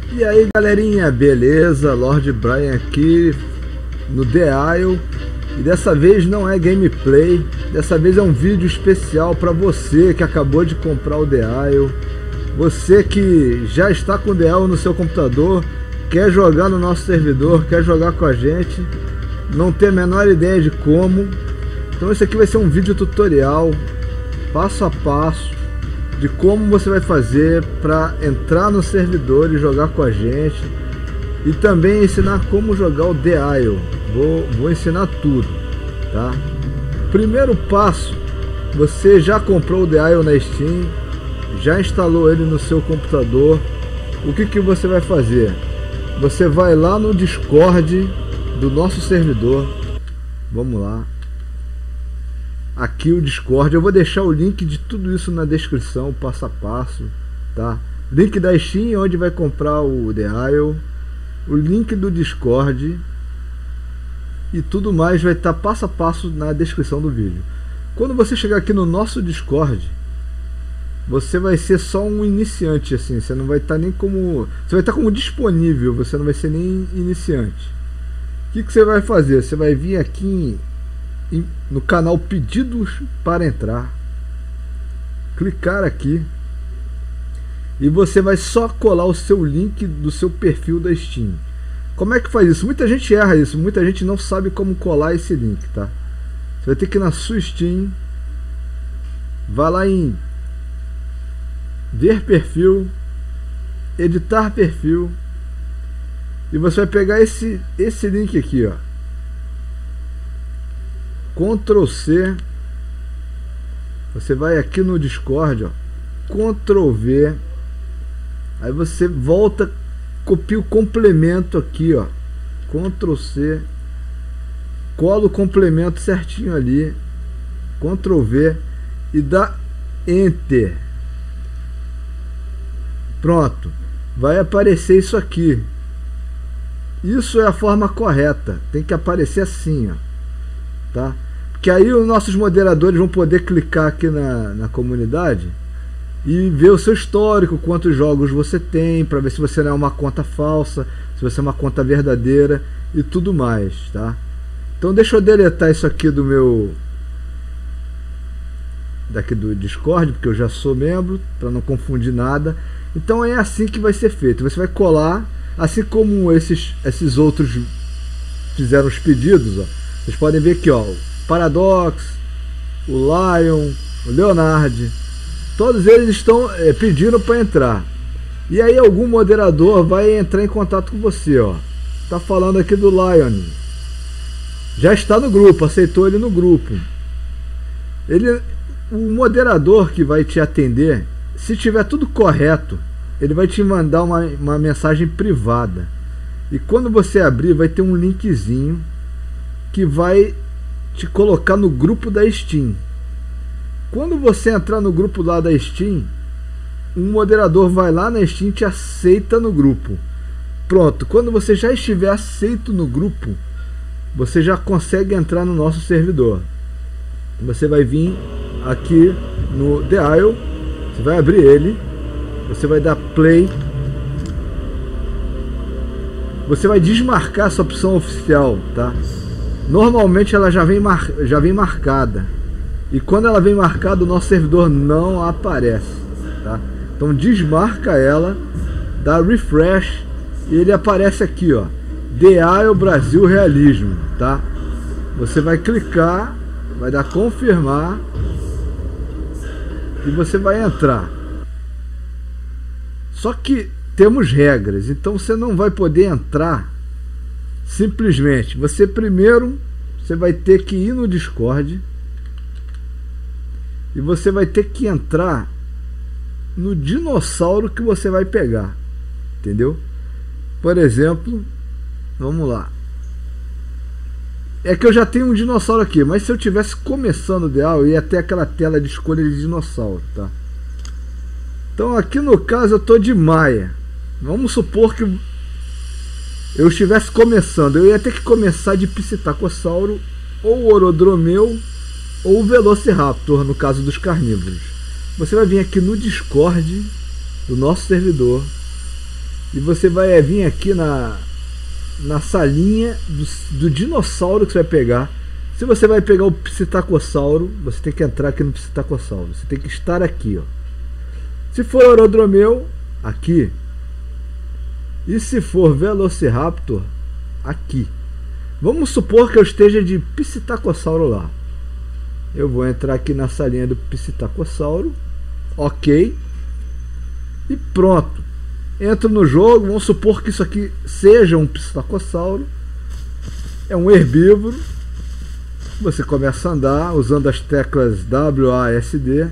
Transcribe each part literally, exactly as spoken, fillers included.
E aí galerinha, beleza? Lord Brian aqui no The Isle. E dessa vez não é gameplay, dessa vez é um vídeo especial para você que acabou de comprar o The Isle. Você que já está com o The Isle no seu computador, quer jogar no nosso servidor, quer jogar com a gente, não tem a menor ideia de como. Então esse aqui vai ser um vídeo tutorial, passo a passo, de como você vai fazer para entrar no servidor e jogar com a gente. E também ensinar como jogar o The Isle. Vou, vou ensinar tudo, tá? Primeiro passo, você já comprou o The Isle na Steam, já instalou ele no seu computador. O que que você vai fazer? Você vai lá no Discord do nosso servidor. Vamos lá. Aqui o Discord, eu vou deixar o link de tudo isso na descrição, passo a passo, tá? Link da Steam, onde vai comprar o The Isle, o link do Discord e tudo mais vai estar passo a passo na descrição do vídeo. Quando você chegar aqui no nosso Discord, você vai ser só um iniciante, assim, você não vai estar nem como... Você vai estar como disponível, você não vai ser nem iniciante. O que que você vai fazer? Você vai vir aqui em, no canal Pedidos para Entrar, clicar aqui e você vai só colar o seu link do seu perfil da Steam. Como é que faz isso? Muita gente erra isso, muita gente não sabe como colar esse link, tá? Você vai ter que ir na sua Steam, vai lá em ver perfil, editar perfil, e você vai pegar esse, esse link aqui, ó, Ctrl C, você vai aqui no Discord, ó, Ctrl V, aí você volta, copia o complemento aqui, ó, Ctrl C, cola o complemento certinho ali, Ctrl V e dá Enter. Pronto, vai aparecer isso aqui. Isso é a forma correta, tem que aparecer assim, ó, tá? Porque aí os nossos moderadores vão poder clicar aqui na, na comunidade e ver o seu histórico, quantos jogos você tem, para ver se você não é uma conta falsa, se você é uma conta verdadeira e tudo mais, tá? Então deixa eu deletar isso aqui do meu daqui do Discord, porque eu já sou membro, para não confundir nada. Então é assim que vai ser feito. Você vai colar, assim como esses esses outros fizeram os pedidos, ó. Vocês podem ver aqui, ó, o Paradox, o Lion, o Leonard, todos eles estão é, pedindo para entrar. E aí algum moderador vai entrar em contato com você, ó. Tá falando aqui do Lion. Já está no grupo, aceitou ele no grupo. Ele, o moderador que vai te atender, se tiver tudo correto, ele vai te mandar uma, uma mensagem privada. E quando você abrir, vai ter um linkzinho que vai te colocar no grupo da Steam. Quando você entrar no grupo lá da Steam, um moderador vai lá na Steam e te aceita no grupo. Pronto, quando você já estiver aceito no grupo, você já consegue entrar no nosso servidor. Você vai vir aqui no The Isle, você vai abrir ele, você vai dar play, você vai desmarcar essa opção oficial, tá? Normalmente ela já vem, mar... já vem marcada, e quando ela vem marcada o nosso servidor não aparece, tá? Então desmarca ela, dá refresh e ele aparece aqui, ó, The Isle Brasil Realismo, tá? Você vai clicar, vai dar confirmar e você vai entrar. Só que temos regras, então você não vai poder entrar simplesmente. Você primeiro você vai ter que ir no Discord e você vai ter que entrar no dinossauro que você vai pegar, entendeu? Por exemplo, vamos lá. É que eu já tenho um dinossauro aqui, mas se eu tivesse começando o The Isle, eu ia ter aquela tela de escolha de dinossauro, tá? Então aqui no caso eu tô de Maia. Vamos supor que eu estivesse começando, eu ia ter que começar de Psitacossauro, ou Orodromeu, ou Velociraptor, no caso dos carnívoros. Você vai vir aqui no Discord do nosso servidor, E você vai vir aqui na, na salinha do, do dinossauro que você vai pegar. Se você vai pegar o Psitacossauro, você tem que entrar aqui no Psitacossauro. Você tem que estar aqui, ó. Se for Aerodromeu, aqui. E se for Velociraptor, aqui. Vamos supor que eu esteja de Psitacossauro lá. Eu vou entrar aqui na salinha do Psitacossauro. Ok. E pronto. Entro no jogo. Vamos supor que isso aqui seja um Psitacossauro. É um herbívoro. Você começa a andar usando as teclas W A S D.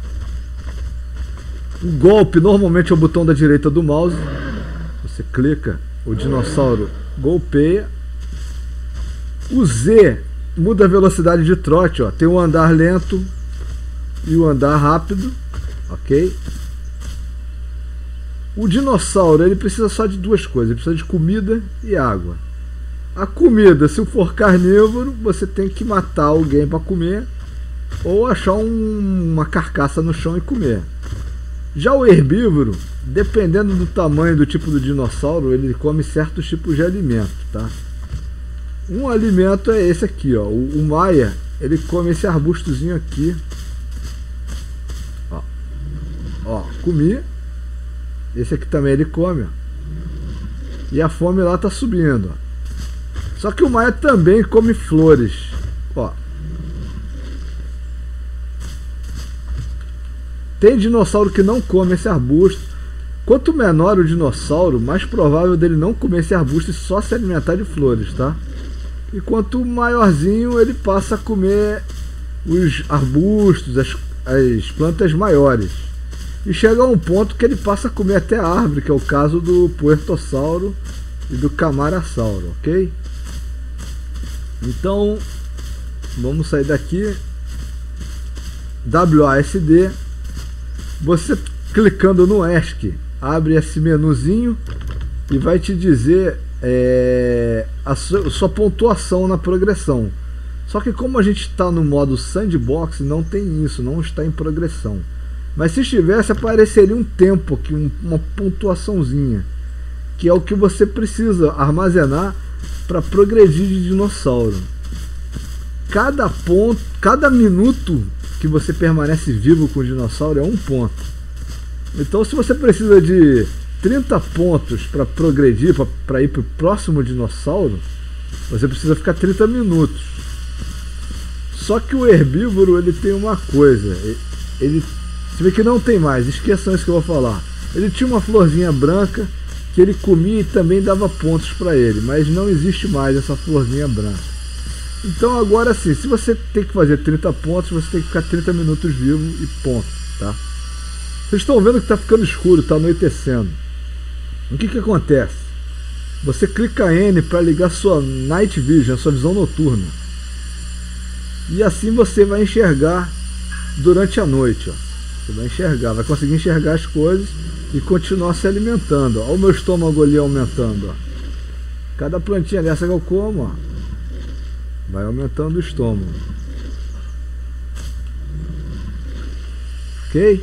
O golpe normalmente é o botão da direita do mouse. Você clica, o dinossauro golpeia. O Z muda a velocidade de trote, ó. Tem o andar lento e o andar rápido, ok? O dinossauro, ele precisa só de duas coisas, ele precisa de comida e água. A comida, se for carnívoro, você tem que matar alguém para comer ou achar um, uma carcaça no chão e comer. Já o herbívoro, dependendo do tamanho do tipo do dinossauro, ele come certos tipos de alimento, tá? Um alimento é esse aqui, ó. O, o Maia, ele come esse arbustozinho aqui. Ó, ó, comi. Esse aqui também ele come, ó. E a fome lá tá subindo, ó. Só que o Maia também come flores, ó. Tem dinossauro que não come esse arbusto. Quanto menor o dinossauro, mais provável dele não comer esse arbusto e só se alimentar de flores, tá? E quanto maiorzinho, ele passa a comer os arbustos, as, as plantas maiores. E chega a um ponto que ele passa a comer até a árvore, que é o caso do Puertossauro e do Camarasauro, ok? Então, vamos sair daqui. W A S D. Você clicando no ESC, abre esse menuzinho e vai te dizer é, a sua, sua pontuação na progressão. Só que como a gente está no modo sandbox, não tem isso, não está em progressão. Mas se estivesse, apareceria um tempo aqui, um, uma pontuaçãozinha, que é o que você precisa armazenar para progredir de dinossauro. Cada ponto, cada minuto que você permanece vivo com o dinossauro é um ponto. Então, se você precisa de trinta pontos para progredir, para ir para o próximo dinossauro, você precisa ficar trinta minutos. Só que o herbívoro, ele tem uma coisa, ele, você vê que não tem mais, esqueçam isso que eu vou falar. Ele tinha uma florzinha branca que ele comia e também dava pontos para ele, mas não existe mais essa florzinha branca. Então agora sim, se você tem que fazer trinta pontos, você tem que ficar trinta minutos vivo e ponto, tá? Vocês estão vendo que está ficando escuro, está anoitecendo. O que que acontece? Você clica N para ligar sua Night Vision, sua visão noturna. E assim você vai enxergar durante a noite, ó. Você vai enxergar, vai conseguir enxergar as coisas e continuar se alimentando. Olha o meu estômago ali aumentando, ó. Cada plantinha dessa que eu como, ó, vai aumentando o estômago. Ok?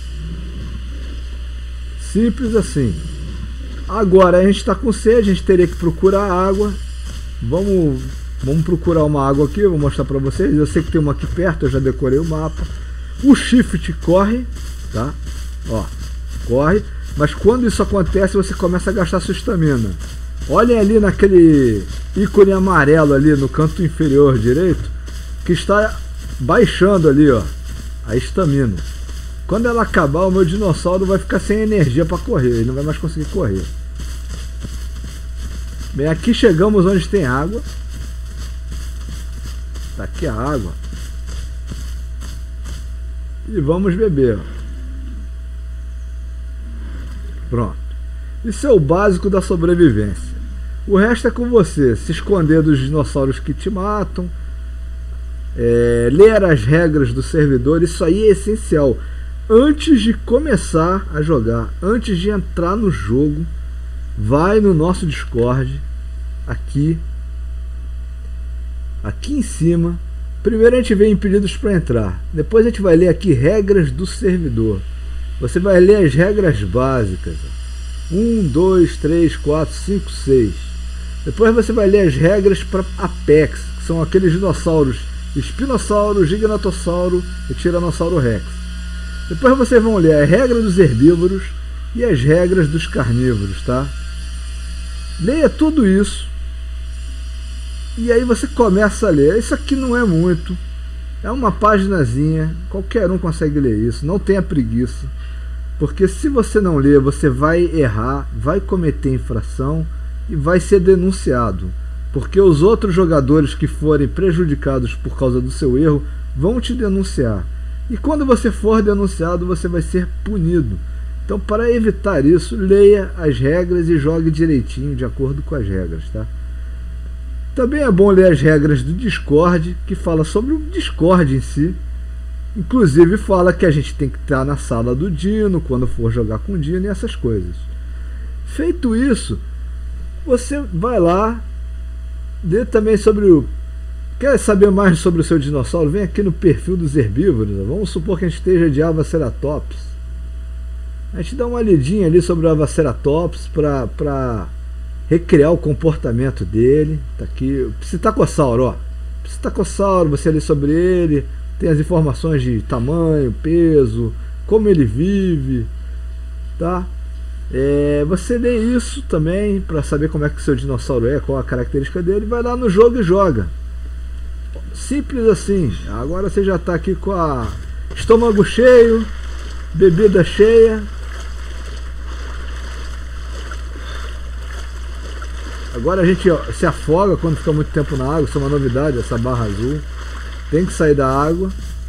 Simples assim. Agora a gente está com sede, a gente teria que procurar água. Vamos, vamos procurar uma água aqui, eu vou mostrar para vocês. Eu sei que tem uma aqui perto, eu já decorei o mapa. O shift corre, tá? Ó, corre. Mas quando isso acontece, você começa a gastar sua estamina. Olhem ali naquele ícone amarelo ali no canto inferior direito, que está baixando ali, ó, a estamina. Quando ela acabar, o meu dinossauro vai ficar sem energia para correr, ele não vai mais conseguir correr. Bem, aqui chegamos onde tem água. Tá aqui a água. E vamos beber, ó. Pronto. Isso é o básico da sobrevivência. O resto é com você. Se esconder dos dinossauros que te matam. É, ler as regras do servidor. Isso aí é essencial. Antes de começar a jogar, antes de entrar no jogo, vai no nosso Discord. Aqui. Aqui em cima. Primeiro a gente vê em pedidos para entrar. Depois a gente vai ler aqui regras do servidor. Você vai ler as regras básicas. um, dois, três, quatro, cinco, seis. Depois você vai ler as regras para Apex, que são aqueles dinossauros Espinossauro, Giganotossauro e Tiranossauro Rex. Depois vocês vão ler a regra dos herbívoros e as regras dos carnívoros, tá? Leia tudo isso e aí você começa a ler. Isso aqui não é muito, é uma paginazinha, qualquer um consegue ler isso, não tenha preguiça, porque se você não ler, você vai errar, vai cometer infração e vai ser denunciado, porque os outros jogadores que forem prejudicados por causa do seu erro vão te denunciar, e quando você for denunciado você vai ser punido. Então, para evitar isso, leia as regras e jogue direitinho de acordo com as regras, tá? Também é bom ler as regras do Discord, que fala sobre o Discord em si. Inclusive fala que a gente tem que estar na sala do Dino quando for jogar com o Dino e essas coisas. Feito isso, você vai lá, lê também sobre o... Quer saber mais sobre o seu dinossauro? Vem aqui no perfil dos herbívoros. Vamos supor que a gente esteja de Avaceratops. A gente dá uma lidinha ali sobre o Avaceratops para recriar o comportamento dele. Tá aqui, Psitacossauro, ó. Psitacossauro, você lê sobre ele, tem as informações de tamanho, peso, como ele vive, tá? É, você lê isso também para saber como é que o seu dinossauro é, qual a característica dele, vai lá no jogo e joga. Simples assim. Agora você já está aqui com a estômago cheio, bebida cheia. Agora a gente ó, se afoga quando fica muito tempo na água. Isso é uma novidade, essa barra azul. Tem que sair da água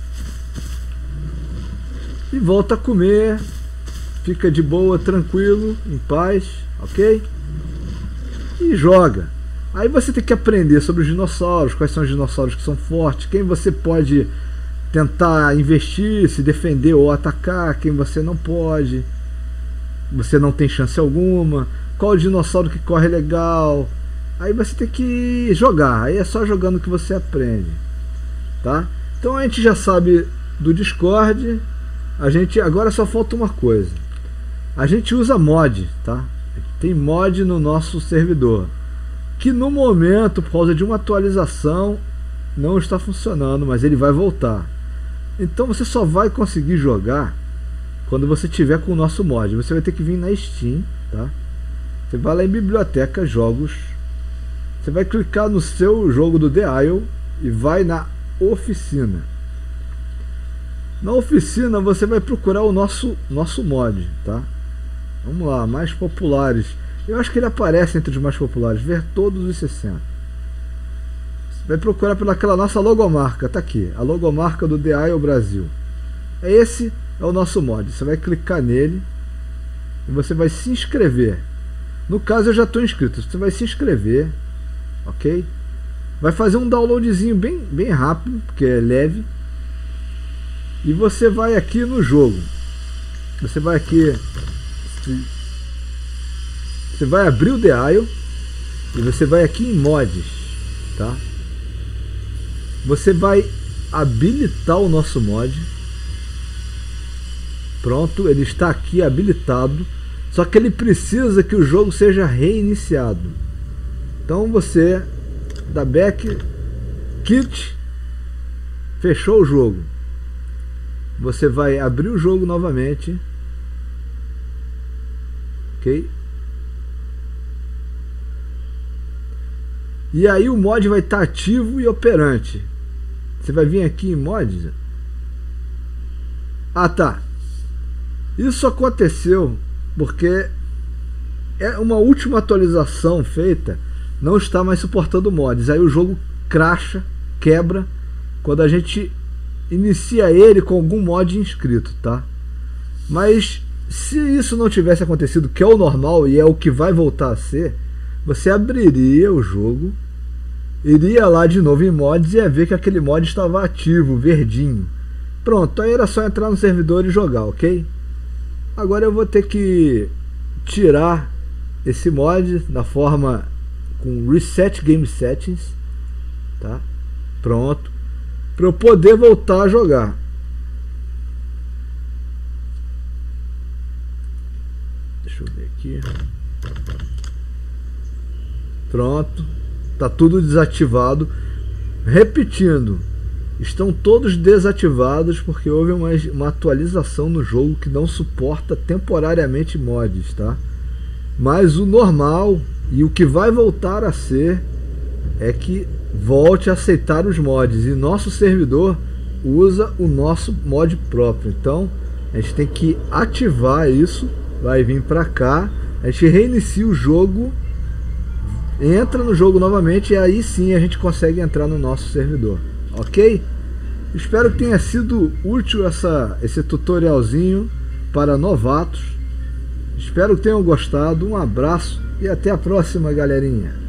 e volta a comer. Fica de boa, tranquilo, em paz, ok? E joga. Aí você tem que aprender sobre os dinossauros, quais são os dinossauros que são fortes, quem você pode tentar investir, se defender ou atacar, quem você não pode, você não tem chance alguma, qual o dinossauro que corre legal. Aí você tem que jogar, aí é só jogando que você aprende, tá? Então a gente já sabe do Discord, a gente agora só falta uma coisa. A gente usa mod, tá? Tem mod no nosso servidor, que no momento, por causa de uma atualização, não está funcionando, mas ele vai voltar. Então você só vai conseguir jogar quando você tiver com o nosso mod. Você vai ter que vir na Steam, tá? Você vai lá em biblioteca, jogos, você vai clicar no seu jogo do The Isle e vai na oficina. Na oficina você vai procurar o nosso, nosso mod, tá? Vamos lá, mais populares. Eu acho que ele aparece entre os mais populares. Ver todos os sessenta. Você vai procurar pelaquela nossa logomarca. Tá aqui, a logomarca do The Isle Brasil. Esse é o nosso mod. Você vai clicar nele e você vai se inscrever. No caso eu já estou inscrito. Você vai se inscrever, ok? Vai fazer um downloadzinho bem, bem rápido, porque é leve. E você vai aqui no jogo. Você vai aqui... Você vai abrir o The Isle e você vai aqui em mods, tá? Você vai habilitar o nosso mod. Pronto, ele está aqui habilitado. Só que ele precisa que o jogo seja reiniciado. Então você dá back, quit, fechou o jogo. Você vai abrir o jogo novamente. Ok? E aí o mod vai estar ativo e operante. Você vai vir aqui em mods. Ah, tá. Isso aconteceu porque é uma última atualização feita, não está mais suportando mods. Aí o jogo cracha, quebra quando a gente inicia ele com algum mod inscrito, tá? Mas se isso não tivesse acontecido, que é o normal e é o que vai voltar a ser, você abriria o jogo, iria lá de novo em mods e ia ver que aquele mod estava ativo, verdinho. Pronto, aí era só entrar no servidor e jogar, ok? Agora eu vou ter que tirar esse mod da forma com Reset Game Settings, tá? Pronto, para eu poder voltar a jogar. Deixa eu ver aqui. aqui. Pronto. Tá tudo desativado. Repetindo, estão todos desativados porque houve uma, uma atualização no jogo que não suporta temporariamente mods, tá? Mas o normal e o que vai voltar a ser é que volte a aceitar os mods, e nosso servidor usa o nosso mod próprio. Então a gente tem que ativar isso, vai vir pra cá, a gente reinicia o jogo, entra no jogo novamente e aí sim a gente consegue entrar no nosso servidor, ok? Espero que tenha sido útil essa, esse tutorialzinho para novatos. Espero que tenham gostado. Um abraço e até a próxima, galerinha.